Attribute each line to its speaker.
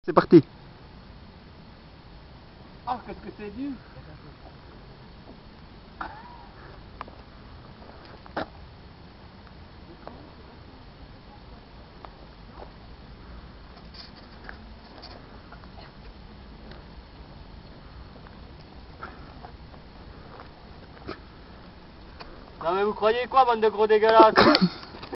Speaker 1: C'est parti.
Speaker 2: Ah, qu'est-ce que c'est dur.
Speaker 3: Non mais vous croyez quoi, bande de gros dégueulasses?